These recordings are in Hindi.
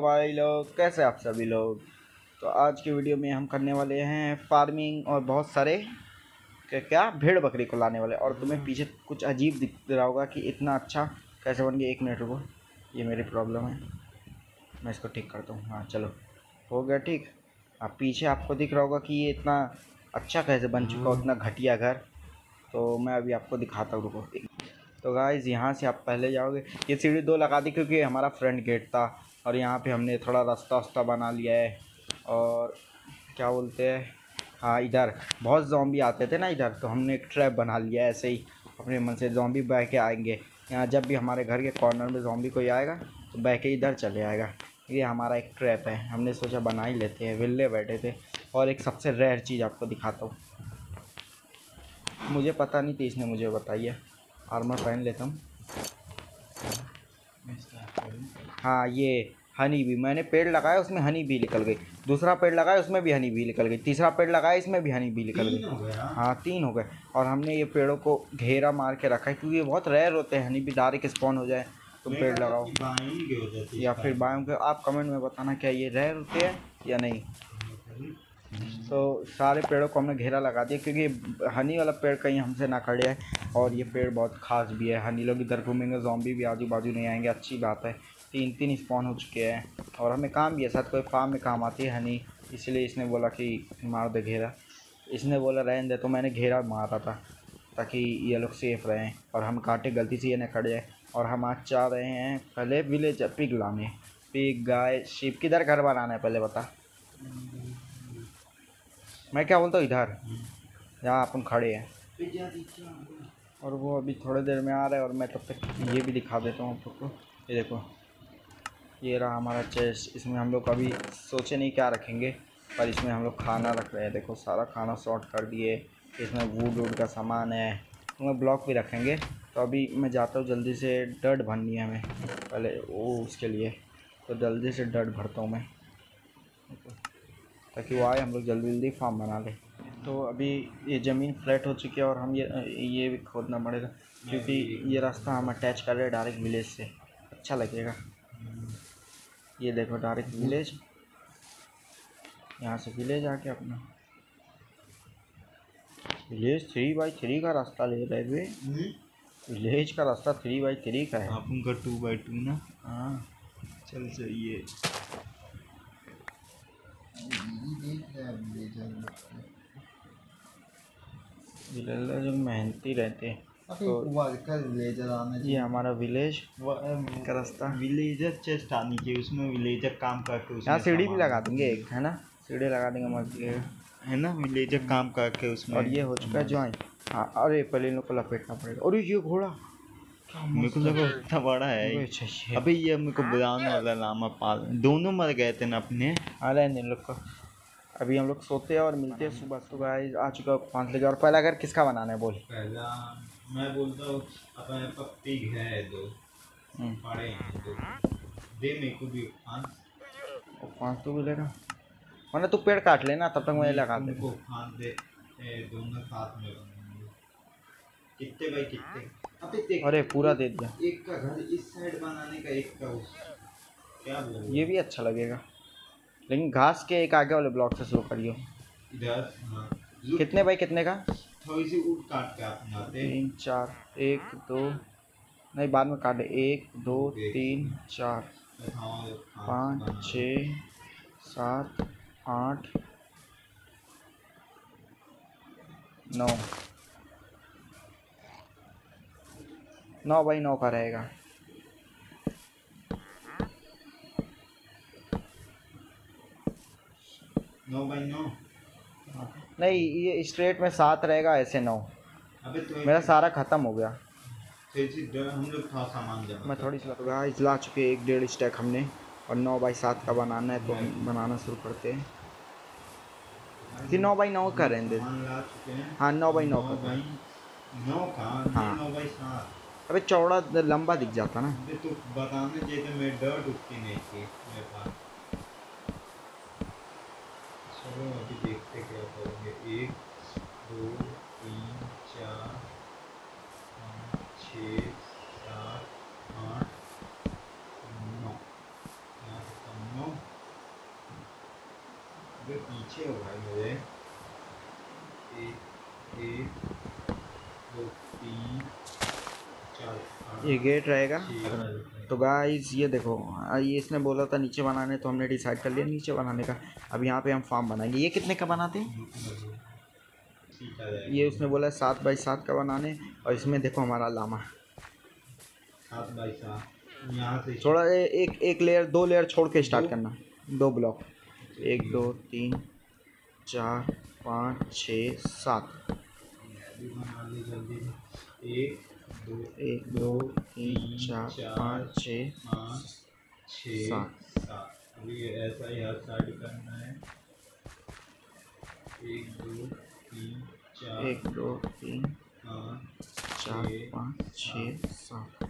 भाई लोग, कैसे आप सभी लोग। तो आज की वीडियो में हम करने वाले हैं फार्मिंग और बहुत सारे क्या भेड़ बकरी को लाने वाले। और तुम्हें पीछे कुछ अजीब दिख रहा होगा कि इतना अच्छा कैसे बन गया। 1 मिनट रुको, ये मेरी प्रॉब्लम है, मैं इसको ठीक करता हूँ। हाँ चलो, हो गया ठीक। अब पीछे आपको दिख रहा होगा कि ये इतना अच्छा कैसे बन चुका, उतना घटिया घर। तो मैं अभी आपको दिखाता हूँ, रुको। तो गाइज़ यहाँ से आप पहले जाओगे, ये सीढ़ी 2 लगा दी क्योंकि हमारा फ्रंट गेट था। और यहाँ पे हमने थोड़ा रास्ता वास्ता बना लिया है। और क्या बोलते हैं, हाँ इधर बहुत ज़ॉम्बी आते थे ना इधर, तो हमने एक ट्रैप बना लिया है ऐसे ही अपने मन से। ज़ॉम्बी बह के आएंगे यहाँ, जब भी हमारे घर के कॉर्नर में ज़ॉम्बी कोई आएगा तो बह के इधर चले आएगा। ये हमारा एक ट्रैप है, हमने सोचा बना ही लेते हैं, विल्ले बैठे थे। और एक सबसे रेयर चीज़ आपको दिखाता हूँ, मुझे पता नहीं थी, इसने मुझे बताई है। आर्मर पहन लेता हूँ। हाँ ये हनी भी, मैंने पेड़ लगाया उसमें हनी भी निकल गई, दूसरा पेड़ लगाया उसमें भी हनी भी निकल गई, तीसरा पेड़ लगाया इसमें भी हनी भी निकल गई। हाँ 3 हो गए। और हमने ये पेड़ों को घेरा मार के रखा है क्योंकि ये बहुत रेयर होते हैं। हनी भी डायरेक्ट स्पॉन हो जाए तो पेड़ लगाओ या फिर बायों के। आप कमेंट में बताना क्या ये रेयर होते हैं या नहीं। तो सारे पेड़ों को हमने घेरा लगा दिया क्योंकि हनी वाला पेड़ कहीं हमसे ना खड़े है। और ये पेड़ बहुत खास भी है, हनी लोग इधर घूमेंगे, ज़ॉम्बी भी आजू बाजू नहीं आएंगे, अच्छी बात है। 3 स्पॉन हो चुके हैं और हमें काम भी है, साथ कोई फार्म में काम आती है हनी, इसलिए इसने बोला कि मार दे घेरा। इसने बोला रहने दे, तो मैंने घेरा मारा था ताकि ये लोग सेफ रहें और हम काटे गलती से ये न खड़े जाए। और हम आज चाह रहे हैं पहले विलेज पिग लाने, पिग गाय शिप। किधर घर बनाना है पहले बता। मैं क्या बोलता हूँ, इधर जहाँ अपन खड़े हैं। और वो अभी थोड़ी देर में आ रहा है और मैं तब तक ये भी दिखा देता हूँ आप लोग को। ये देखो, ये रहा हमारा चेस्ट। इसमें हम लोग अभी सोचे नहीं क्या रखेंगे, पर इसमें हम लोग खाना रख रहे हैं। देखो सारा खाना सॉर्ट कर दिए। इसमें वुड का सामान है, उसमें ब्लॉक भी रखेंगे। तो अभी मैं जाता हूँ, जल्दी से डर्ट भरनी है हमें पहले, वो उसके लिए। तो जल्दी से डर्ट भरता हूँ मैं ताकि वो आए, हम लोग जल्दी जल्दी फार्म बना लें। तो अभी ये ज़मीन फ्लैट हो चुकी है और हम ये भी खोदना पड़ेगा क्योंकि ये रास्ता हम अटैच कर रहे हैं डायरेक्ट विलेज से, अच्छा लगेगा। ये देखो डायरेक्ट विलेज, यहाँ से विलेज आके अपना विलेज 3x3 का रास्ता ले रहे थे। विलेज का रास्ता 3x3 का है, अपन का 2x2 ना। हाँ चल चाहिए। विलेजर जो मेहनती रहते हैं। तो ये हमारा विलेज का रास्ता, विलेजर चेस्ट आनी चाहिए, उसमें विलेजर काम करके यहाँ सीढ़ी भी लगा देंगे एक, है ना, सीढ़ी लगा देंगे मस्त है ना, विलेजर काम करके उसमें। और ये हो चुका है ज्वाइन। हाँ अरे पहले इन लोग को लपेटना पड़ेगा। अरे ये घोड़ा मेरे को लगा इतना बड़ा है। अबे ये मेरे को ब्राउन वाला लामा पाल, दोनों मर गए थे ना अपने। अरे इन लोग को अभी हम लोग सोते हैं और मिलते हैं सुबह। सुबह आ चुका 5 बजे। और पहला घर किसका बनाना है बोल। पहला मैं बोलता हूँ अपने पास पिग है 2 पड़े हैं 2, दे मेरे को भी 5 तो मिलेगा, वरना तू पेड़ काट लेना, तब तक मैं लगा दे। दोनों साथ में बनेंगे। कितने बाई कितने। अरे पूरा दे दिया। एक का घर इस साइड बनाने का, एक का उस, क्या बोल। ये भी अच्छा लगेगा, लेकिन घास के एक आगे वाले ब्लॉक से शुरू करियो। इधर हाँ। कितने बाई कितने का, थोड़ी सी ऊट काट के आप बनाते 3 4 1 2 नहीं बाद में काटे, 1 2 3 4 5 6 7 8 9 9x9 का रहेगा। नहीं ये स्ट्रेट में 7 रहेगा, ऐसे 9। अबे तो मेरा सारा ख़त्म हो गया। हम लोग था सामान जमा। मैं थोड़ी सी गाइस ला चुके 1.5 स्टैक हमने, और 9x7 का बनाना है तो हम बनाना शुरू करते हैं। कि 9x9 का रहने दे। हाँ 9x9 का। 9 का हाँ 9x7। अबे चौड़ा लंबा दिख जाता ना। तो बताने चाहिए मैं डर्ट उठती नहीं थी मेरे पास। चलो अभी देखते क्या करेंगे। 1 2 3 4 5 6 7 8 9। जो पीछे होगा मेरे, एक एक दो तीन चार ये गेट रहेगा। छः। तो गाइस ये देखो, ये इसने बोला था नीचे बनाने, तो हमने डिसाइड कर लिया नीचे बनाने का। अब यहाँ पे हम फार्म बनाएंगे। ये कितने का बनाते हैं? ये उसने बोला 7x7 का बनाने। और इसमें देखो हमारा लामा 7x7 यहाँ से थोड़ा एक एक लेयर, 2 लेयर छोड़ के स्टार्ट करना। 2 ब्लॉक, 1 2 3 4 5 6 7। एक 2 3 4 5 6 7। अभी ऐसा ही हर साइड करना है। 1 2 3 4 1 2 3 5 4 5 6 7।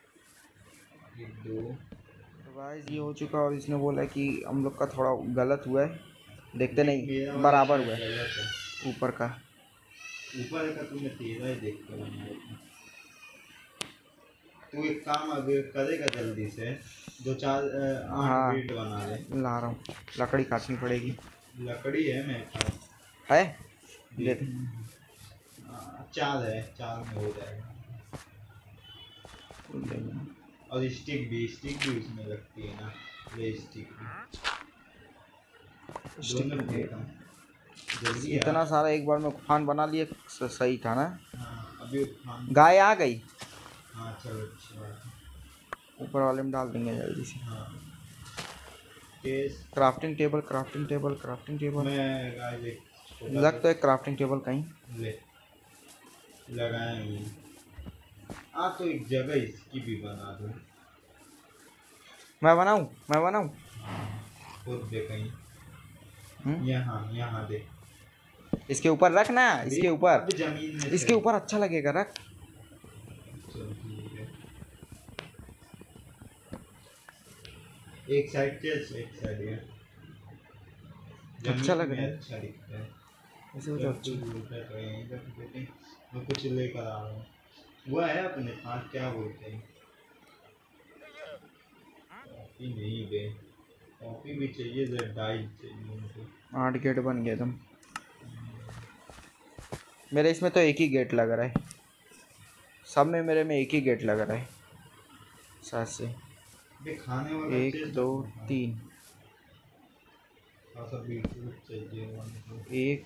1 2। तो गाइस ये हो चुका। और इसने बोला कि हम लोग का थोड़ा गलत हुआ है, देखते नहीं बराबर हुआ है ऊपर का। ऊपर का तुमने तेरा ही देखते हो। तू एक काम अगर करेगा जल्दी से, 2-4 हाँ, 8 बीट बना ले। ला रहा हूँ, लकड़ी काटनी पड़ेगी। लकड़ी है मेरे पास, है ले। 4 है, 4 में हो जाएगा। और स्टिक भी उसमें लगती है ना, ये स्टिक जल्दी इतना सारा एक बार में फान बना लिए, सही था ना। हाँ, अभी गाय आ गई। हाँ चलो अच्छी बात है। ऊपर वाले में डाल देंगे जल्दी से। हाँ क्राफ्टिंग टेबल मैं गाय देख लग तो एक क्राफ्टिंग टेबल कहीं ले लगाए। तो एक जगह इसकी भी बना दो। मैं बनाऊं खुद दे कहीं। यहाँ दे, इसके ऊपर रख ना, इसके ऊपर, जमीन में इसके ऊपर अच्छा लगेगा, रख। चल ठीक है। एक साइड से एक साइड है, अच्छा लग रहा है, अच्छा दिखता है ऐसे हो तो अच्छा। मैं कुछ लेकर आ रहा हूँ। वो है अपने पास, क्या बोलते हैं, कॉफी नहीं दे, कॉफी भी चाहिए, डाई चाहिए उनको। 8 गेट बन गए तुम। मेरे इसमें तो एक ही गेट लग रहा है, सब में मेरे में एक ही गेट लग रहा है साथ से। खाने वाला 1 2 3 1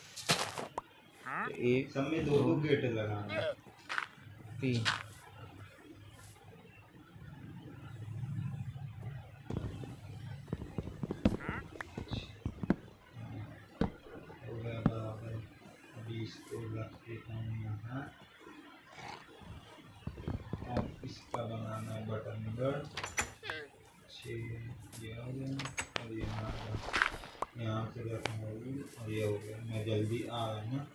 1 सब में 2 गेट लगाना। 3 इसको रख देता हूँ यहाँ। और इसका बनाना है बटन नंबर 6, ये हो गया। और यहाँ से रखना होगी, और ये हो गया। मैं जल्दी आ रहा हूँ ना।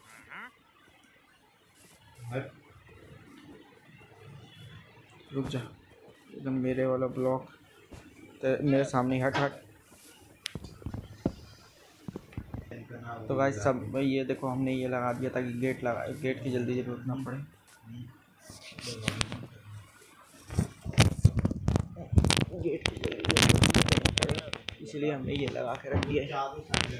हट, रुक जा, एकदम मेरे वाला ब्लॉक मेरे सामने। हट। तो गाइस सब ये देखो, हमने ये लगा दिया ताकि गेट की जल्दी जरूरत ना पड़े। गेट की जल्दी जरूरत ना पड़े, इसलिए हमने ये लगा के रख दिया है।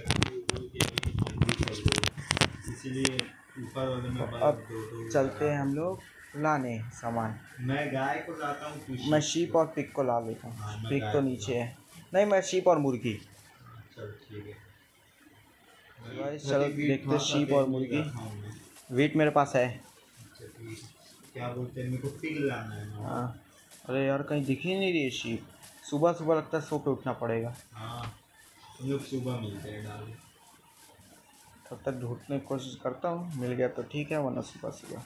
इसलिए ऊपर वाले में अब चलते हैं हम लोग लाने सामान। मैं गाय को लाता हूँ, मैं शीप और पिग को ला लेता हूँ। पिग तो नीचे है। नहीं, मैं शीप और मुर्गी। चल ठीक है। चलो देखते शीप और मुर्गी। वीट मेरे पास है। क्या बोलते हैं, मेरे को पिग लाना है। हाँ, अरे यार कहीं दिख ही नहीं रही है शीप। सुबह लगता है सो के उठना पड़ेगा। हाँ, हम लोग सुबह मिलते हैं डाल। तब तक ढूंढने की कोशिश करता हूँ, मिल गया तो ठीक है, वरना सुबह।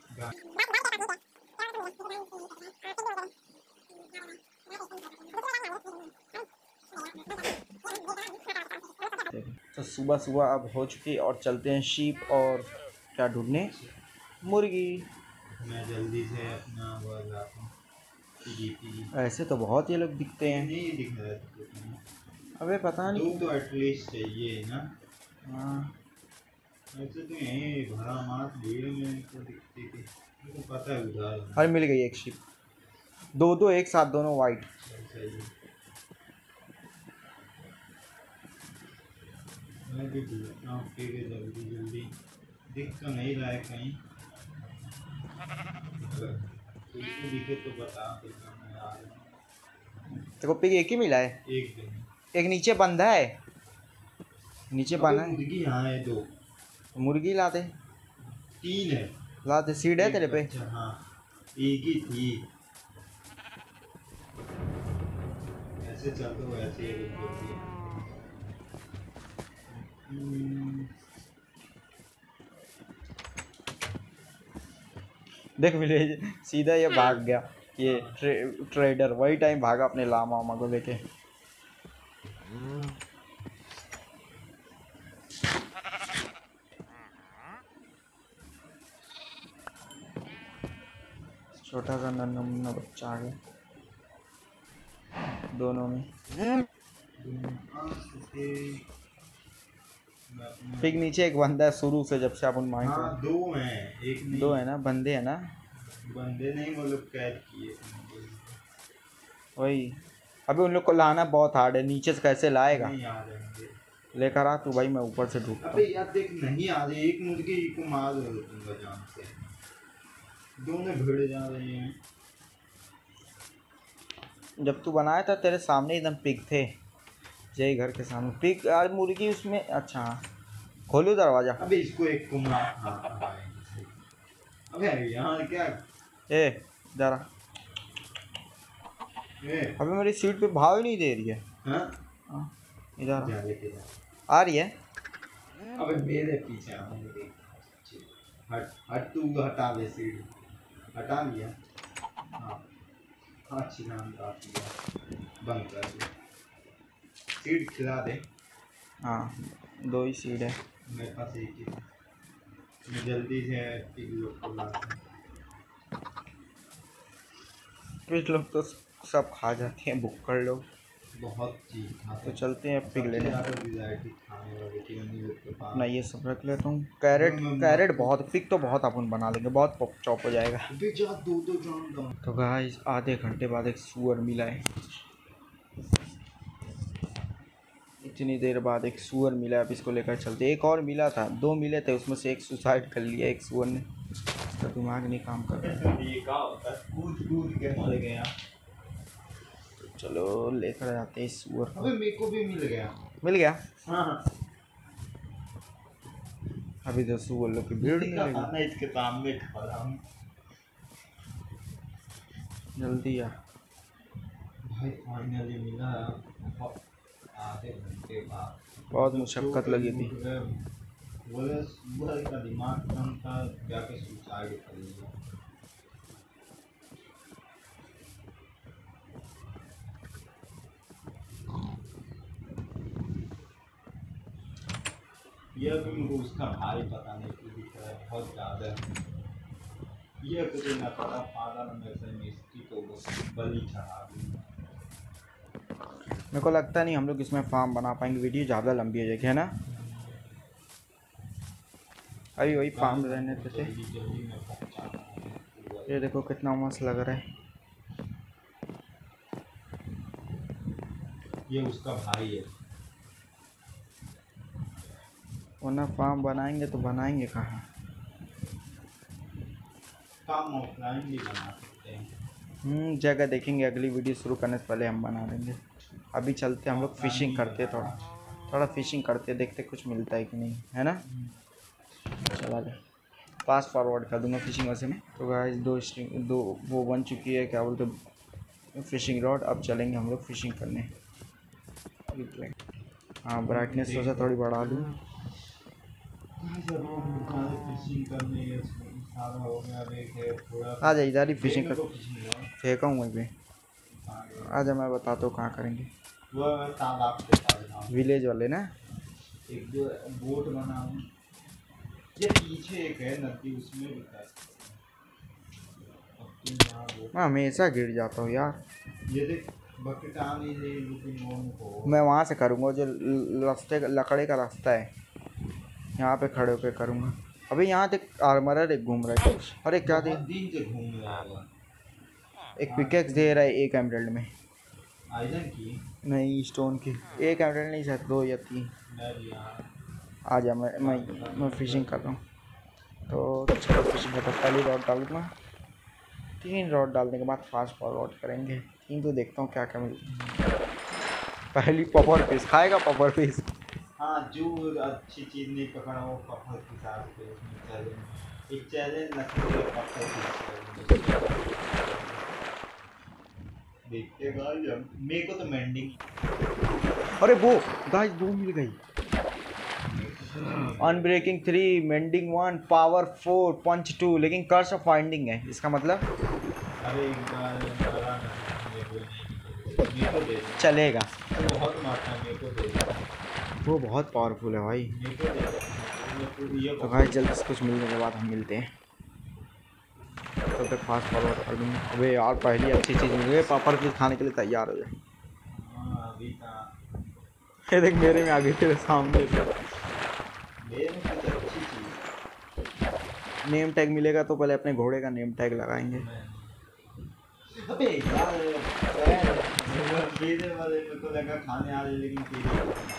तो सुबह अब हो चुकी, और चलते हैं शीप और क्या ढूंढने, मुर्गी। मैं जल्दी से अपना वो लाता हूँ। ऐसे तो बहुत ये लोग दिखते हैं। नहीं दिख रहा है। अबे पता नहीं, तो एटलीस्ट चाहिए ना। हाँ, ऐसे तो यहीं भरा मास भीड़ में तो दिखती थी, मुझे पता है उधर। अरे मिल गई एक शीप। दो एक साथ, दोनों वाइट। सही है। मैं भी ढूंढता हूँ फिर जल्दी जल्दी। दिख तो नहीं रहा है कहीं। अगर तुमको दिखे तो बता देना, मैं आ रहा हूँ। देखो पिग एक ही मिला है, एक दिन एक नीचे बंधा है, नीचे अबे बना है। मुर्गी यहाँ है 2, मुर्गी ला दे, 3 है। ला दे। सीड है एक तेरे पे? बच्चा, हाँ एक ही थी। ऐसे चल तो वैसे ही रुक जाती है। देख विलेज सीधा ये भाग गया, ये ट्रेडर वही टाइम भागा अपने लामा वामा को लेके। छोटा सा नन्हा मुन्ना बच्चा आ गया दोनों में। पिग नीचे एक बंदा है शुरू से, जब से अपन माइंड हाँ 2 हैं, एक नहीं। 2 है ना, बंदे है ना। बंदे नहीं, वो लोग कैद किए। वही अभी उन लोग को लाना बहुत हार्ड है, नीचे से कैसे लाएगा? नहीं आ जाएंगे। लेकर आ तू भाई, मैं ऊपर से ढूंढता अबे हूँ। यार देख, नहीं आ रहे। एक मुर्गी को मार रहे हो तुम जान से। दोनों भिड़ जा रहे हैं। जब तू बनाया था तेरे सामने एकदम पिग थे, जय घर के सामने पिग और मुर्गी उसमें। अच्छा खोलू दरवाजा। अबे इसको एक को मार। हाँ, अबे यहाँ क्या? ए जरा, अभी मेरी सीट पे भाव ही नहीं दे रही है। हाँ इधर आ रही है। अबे मेरे पीछे आ मेरे। हट हट, तू हटा दे सीढ़ी। हटा लिया। हाँ अच्छी नाम काट लिया, बंद कर दे। सीट खिला दे। हाँ 2 ही सीट है मेरे पास एक ही है। मैं जल्दी से पिग लोग को लाता हूँ। कुछ लोग तो सब खा जाते हैं, बुक्कड़ लोग। बहुत चीज खाते तो चलते हैं पिग लेने। खाने वाले चिकन लोग के पास। अपना ये सब रख लेता हूँ। कैरेट बहुत, पिग तो बहुत अपन बना लेंगे, बहुत चौप हो जाएगा। तो गाइस आधे घंटे बाद एक सूअर मिला है, इतनी देर बाद एक सूअर मिला। अब इसको लेकर चलते। एक और मिला था, 2 मिले थे, उसमें से एक सुसाइड कर लिया एक सूअर ने। इसका दिमाग नहीं काम कर रहा। ये क्या होता है? कूद के मर गया। चलो लेकर जाते हैं इस सूअर को। अबे मेरे को भी मिल गया। मिल गया। हाँ अभी तो सूअर लोग की भीड़ नहीं लगी। मैं इसके सामने खड़ा हूँ। जल्दी आ भाई फाइनली मिला। आधे घंटे बाद बहुत मुशक्कत लगी थी। बोले सुबह का दिमाग कम था, जाके सुसाइड कर लिया। यह भी मुझे उसका भाई पता नहीं क्यों दिख रहा है, बहुत ज़्यादा। यह कुछ न पता पागल में से मिस्टी को बलि चढ़ा दी। मेरे को लगता नहीं हम लोग इसमें फार्म बना पाएंगे, वीडियो ज़्यादा लंबी हो जाएगी, है ना। अभी वही फार्म रहने देते। ये देखो कितना मस्त लग रहा है। ये उसका भाई है। वरना फार्म बनाएंगे तो बनाएंगे कहाँ? काम ऑफलाइन भी बना सकते हैं। जगह देखेंगे, अगली वीडियो शुरू करने से पहले हम बना देंगे। अभी चलते हम लोग फिशिंग करते, थोड़ा फिशिंग करते, देखते कुछ मिलता है कि नहीं, है ना। चला जाए, फास्ट फॉरवर्ड कर दूंगा फिशिंग वैसे में। तो गाइस 2 वो बन चुकी है, क्या बोलते फिशिंग रॉड। अब चलेंगे हम लोग फिशिंग करने। हाँ ब्राइटनेस सोचा थोड़ी बढ़ा दूँ। आ जा इधर ही फिशिंग कर, फेंका हूँ वहीं पे। आ जा मैं बताता हूँ कहाँ करेंगे। विलेज वाले ना। एक जो बोट बना हूँ, ये पीछे एक है नदी, उसमें भी कर सकते। मैं हमेशा गिर जाता हूँ यार। ये देख बकेट आ नहीं रही, लेकिन को मैं वहाँ से करूँगा, जो रास्ते लकड़े का रास्ता है, यहाँ पे खड़े होकर करूँगा। अभी यहाँ तक आर्मरर एक घूम रहा है। अरे क्या दे, दिन से घूम रहा है। एक पिकेक्स दे रहा है 1 एमराल्ड में। आयरन की नहीं स्टोन की। 1 एमराल्ड नहीं, शायद 2 या 3। आ जा, मैं फिशिंग कर रहा हूँ। तो चलो फिशिंग करते हैं। पहली रॉड डाल दूँगा, 3 रॉड डालने के बाद फास्ट फॉरवर्ड करेंगे। 3 तो देखता हूँ क्या क्या मिलता है। पहली पॉपर फिश खाएगा, पॉपर फिश। हाँ, जो अच्छी चीज नहीं पकड़ा वो पकड़ के साथ पे चैलेंज, एक चैलेंज लगती है पकड़ के। देखते गाइस, मेरे को तो मेंडिंग। अरे वो गाइस 2 मिल गई। अनब्रेकिंग 3, मेंडिंग 1, पावर 4, पंच 2, लेकिन कर्स ऑफ फाइंडिंग है। इसका मतलब अरे मेरे को दे चलेगा। बहुत मारता है, मेरे को दे। वो बहुत पावरफुल है भाई। मेरे को दे तो भाई जल्दी से कुछ मिलने के बाद हम मिलते हैं। तो तक फास्ट फॉरवर्ड कर दूँगा। अबे यार पहली अच्छी चीज़ मिल गई, पापड़ फिश खाने के लिए तैयार हो जाए। हाँ अभी था। ये देख मेरे में आ गई तेरे सामने से। मेरे में कुछ अच्छी चीज। नेम टैग मिलेगा तो पहले अपने घोड़े का नेम टैग लगाएंगे। अबे यार मेरे वाले मेरे को लगा खाने आ रहे, लेकिन तेरे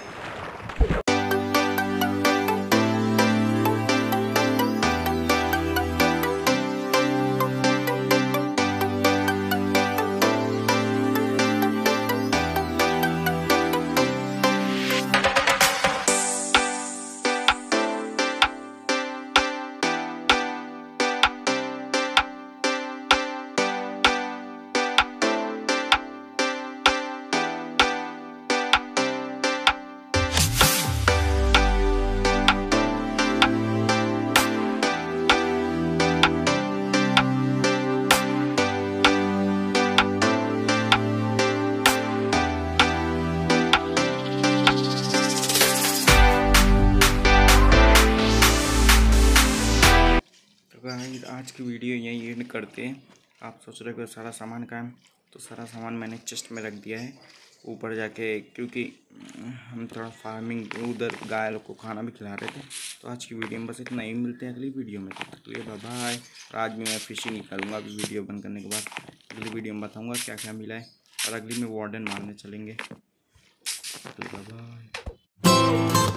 आज की वीडियो यहीं एंड करते हैं। आप सोच रहे हो सारा सामान कहाँ है, तो सारा सामान मैंने चेस्ट में रख दिया है ऊपर जाके, क्योंकि हम थोड़ा फार्मिंग उधर गाय लोग को खाना भी खिला रहे थे। तो आज की वीडियो में बस इतना ही, मिलते हैं अगली वीडियो में। तब तक के लिए बाय बाय। आज भी मैं फिशिंग ही करूँगा अभी वीडियो बंद करने के बाद। अगली वीडियो में बताऊँगा क्या क्या मिला है, और अगली में वार्डन मारने चलेंगे। Bye bye.